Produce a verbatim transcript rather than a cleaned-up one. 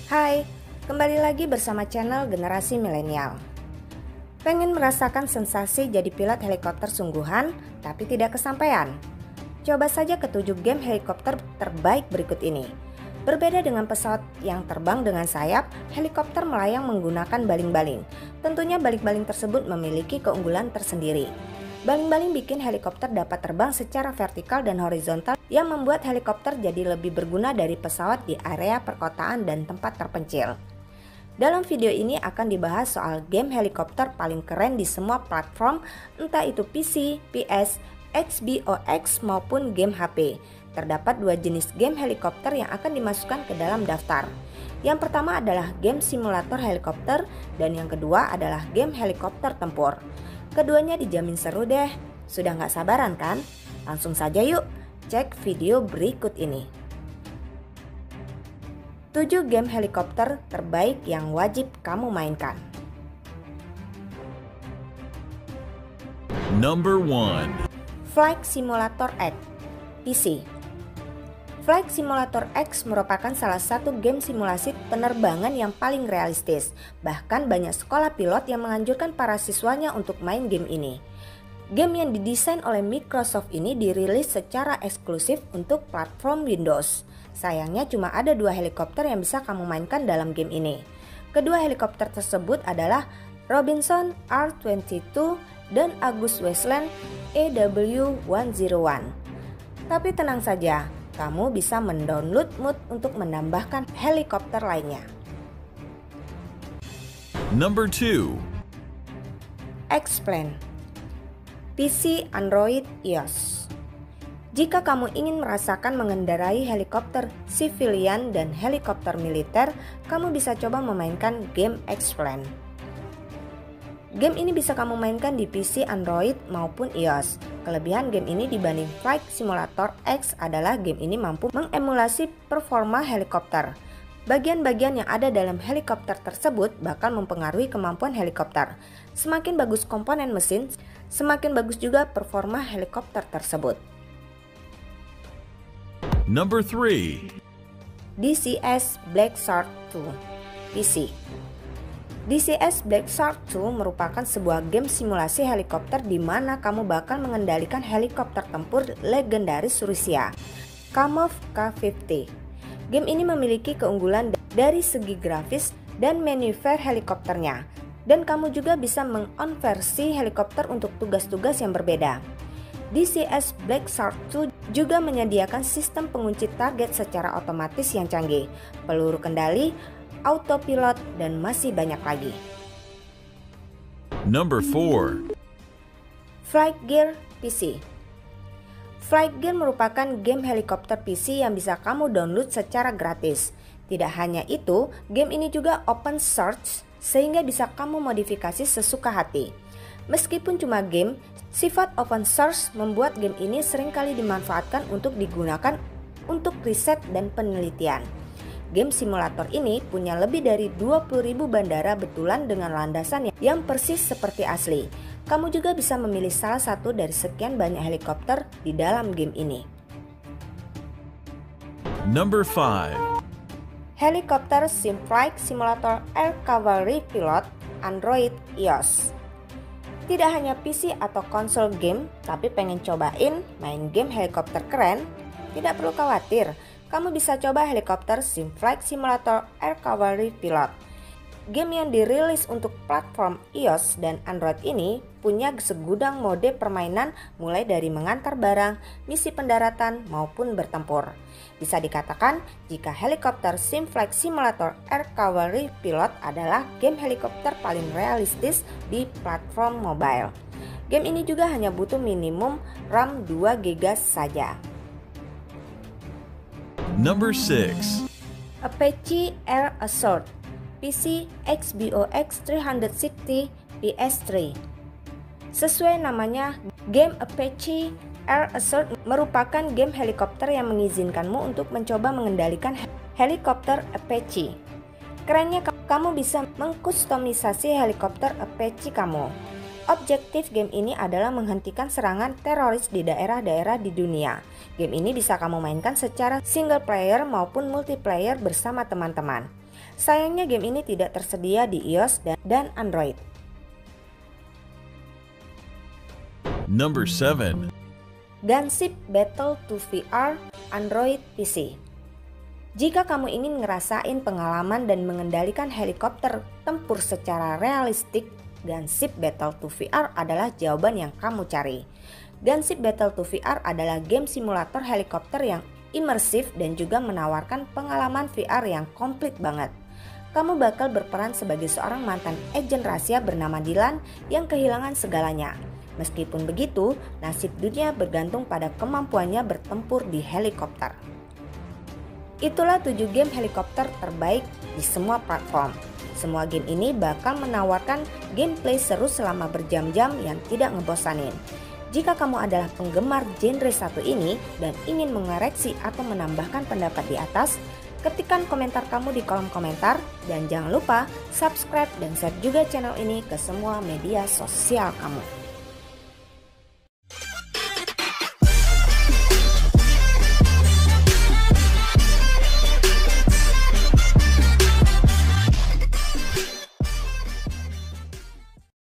Hai, kembali lagi bersama channel Generasi Milenial. Pengen merasakan sensasi jadi pilot helikopter sungguhan, tapi tidak kesampaian? Coba saja ketujuh game helikopter terbaik berikut ini. Berbeda dengan pesawat yang terbang dengan sayap, helikopter melayang menggunakan baling-baling. Tentunya baling-baling tersebut memiliki keunggulan tersendiri. Baling-baling bikin helikopter dapat terbang secara vertikal dan horizontal yang membuat helikopter jadi lebih berguna dari pesawat di area perkotaan dan tempat terpencil. Dalam video ini akan dibahas soal game helikopter paling keren di semua platform, entah itu P C, P S, Xbox maupun game H P. Terdapat dua jenis game helikopter yang akan dimasukkan ke dalam daftar. Yang pertama adalah game simulator helikopter dan yang kedua adalah game helikopter tempur. Keduanya dijamin seru deh. Sudah gak sabaran kan? Langsung saja yuk, cek video berikut ini. tujuh game helikopter terbaik yang wajib kamu mainkan. Number one. Flight Simulator X P C. Flight Simulator X merupakan salah satu game simulasi penerbangan yang paling realistis. Bahkan banyak sekolah pilot yang menganjurkan para siswanya untuk main game ini. Game yang didesain oleh Microsoft ini dirilis secara eksklusif untuk platform Windows. Sayangnya cuma ada dua helikopter yang bisa kamu mainkan dalam game ini. Kedua helikopter tersebut adalah Robinson R dua puluh dua dan August Westland A W seratus satu. Tapi tenang saja, kamu bisa mendownload mod untuk menambahkan helikopter lainnya. Number two. X-Plane P C, Android, iOS. Jika kamu ingin merasakan mengendarai helikopter sivilian dan helikopter militer, kamu bisa coba memainkan game X-Plane. Game ini bisa kamu mainkan di P C, Android maupun iOS. Kelebihan game ini dibanding Flight Simulator X adalah game ini mampu mengemulasi performa helikopter. Bagian-bagian yang ada dalam helikopter tersebut bakal mempengaruhi kemampuan helikopter. Semakin bagus komponen mesin, semakin bagus juga performa helikopter tersebut. Number three. D C S Black Shark dua P C. D C S Black Shark dua merupakan sebuah game simulasi helikopter di mana kamu bakal mengendalikan helikopter tempur legendaris Rusia, Kamov K lima puluh. Game ini memiliki keunggulan dari segi grafis dan manuver helikopternya, dan kamu juga bisa mengonversi helikopter untuk tugas-tugas yang berbeda. D C S Black Shark dua juga menyediakan sistem pengunci target secara otomatis yang canggih, peluru kendali, autopilot, dan masih banyak lagi. Number four. Flight Gear P C. Flight Gear merupakan game helikopter P C yang bisa kamu download secara gratis. Tidak hanya itu, game ini juga open source sehingga bisa kamu modifikasi sesuka hati. Meskipun cuma game, sifat open source membuat game ini seringkali dimanfaatkan untuk digunakan untuk riset dan penelitian. Game simulator ini punya lebih dari dua puluh ribu bandara betulan dengan landasan yang persis seperti asli. Kamu juga bisa memilih salah satu dari sekian banyak helikopter di dalam game ini. Number five. Helikopter Simflight Simulator Air Cavalry Pilot Android iOS. Tidak hanya P C atau konsol game, tapi pengen cobain main game helikopter keren? Tidak perlu khawatir. Kamu bisa coba helikopter Simflight Simulator Air Cavalry Pilot. Game yang dirilis untuk platform iOS dan Android ini punya segudang mode permainan mulai dari mengantar barang, misi pendaratan maupun bertempur. Bisa dikatakan jika helikopter Simflight Simulator Air Cavalry Pilot adalah game helikopter paling realistis di platform mobile. Game ini juga hanya butuh minimum RAM dua giga saja. Number six. Apache Air Assault P C, Xbox tiga enam puluh, P S tiga. Sesuai namanya, game Apache Air Assault merupakan game helikopter yang mengizinkanmu untuk mencoba mengendalikan helikopter Apache. Kerennya, kamu bisa mengkustomisasi helikopter Apache kamu. Objektif game ini adalah menghentikan serangan teroris di daerah-daerah di dunia. Game ini bisa kamu mainkan secara single player maupun multiplayer bersama teman-teman. Sayangnya game ini tidak tersedia di iOS dan Android. Number seven. Gunship Battle dua V R Android P C. Jika kamu ingin ngerasain pengalaman dan mengendalikan helikopter tempur secara realistik, Gunship Battle dua V R adalah jawaban yang kamu cari. Gunship Battle dua V R adalah game simulator helikopter yang imersif dan juga menawarkan pengalaman V R yang komplit banget. Kamu bakal berperan sebagai seorang mantan agen rahasia bernama Dylan yang kehilangan segalanya. Meskipun begitu, nasib dunia bergantung pada kemampuannya bertempur di helikopter. Itulah tujuh game helikopter terbaik di semua platform. Semua game ini bakal menawarkan gameplay seru selama berjam-jam yang tidak ngebosanin. Jika kamu adalah penggemar genre satu ini dan ingin mengoreksi atau menambahkan pendapat di atas, ketikkan komentar kamu di kolom komentar. Dan jangan lupa subscribe dan share juga channel ini ke semua media sosial kamu.